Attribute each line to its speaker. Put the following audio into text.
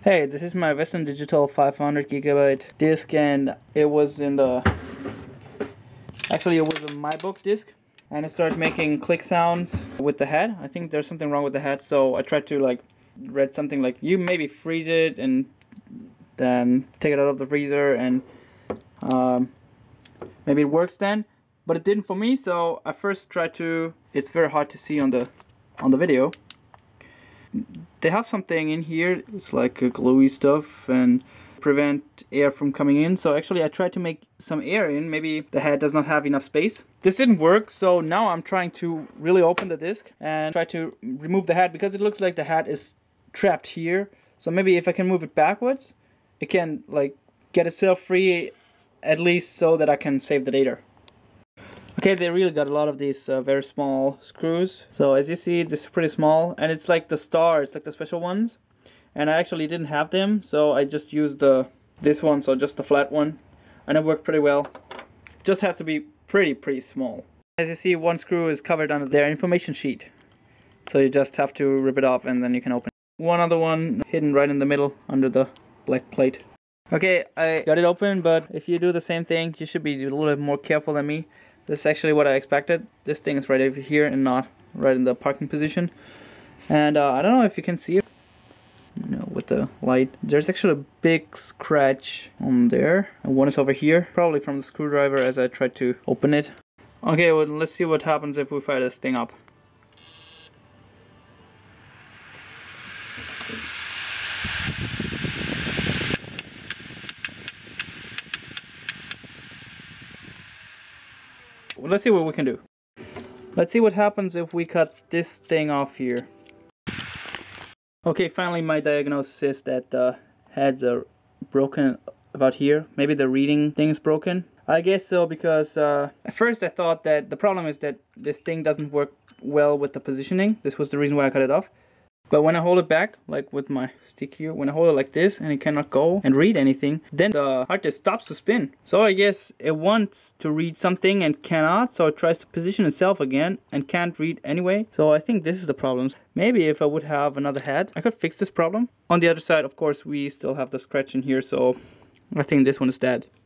Speaker 1: Hey, this is my Western Digital 500 gigabyte disc, and it was in the, actually it was a MyBook disc, and it started making click sounds with the head. I think there's something wrong with the head, so I tried to like read something like you maybe freeze it and then take it out of the freezer, and maybe it works then, but it didn't for me. So I first tried to, it's very hard to see on the video. They have something in here, it's like a gluey stuff and prevent air from coming in. So actually I tried to make some air in, maybe the head does not have enough space. This didn't work, so now I'm trying to really open the disc and try to remove the head, because it looks like the head is trapped here. So maybe if I can move it backwards, it can like get itself free, at least so that I can save the data. Okay, they really got a lot of these very small screws. So as you see, this is pretty small, and it's like the star, it's like the special ones. And I actually didn't have them, so I just used this one, so just the flat one, and it worked pretty well. Just has to be pretty small. As you see, one screw is covered under their information sheet, so you just have to rip it off and then you can open it. One other one hidden right in the middle under the black plate. Okay, I got it open, but if you do the same thing, you should be a little bit more careful than me. This is actually what I expected. This thing is right over here and not right in the parking position. And I don't know if you can see it, you know, with the light. There's actually a big scratch on there, and one is over here, probably from the screwdriver as I tried to open it. Okay, well, let's see what happens if we fire this thing up. Well, let's see what we can do. Let's see what happens if we cut this thing off here. Okay, finally my diagnosis is that the heads are broken about here. Maybe the reading thing is broken. I guess so, because at first I thought that the problem is that this thing doesn't work well with the positioning. This was the reason why I cut it off. But when I hold it back, like with my stick here, when I hold it like this and it cannot go and read anything, then the hard disk stops to spin. So I guess it wants to read something and cannot, so it tries to position itself again and can't read anyway. So I think this is the problem. Maybe if I would have another head, I could fix this problem. On the other side, of course, we still have the scratch in here, so I think this one is dead.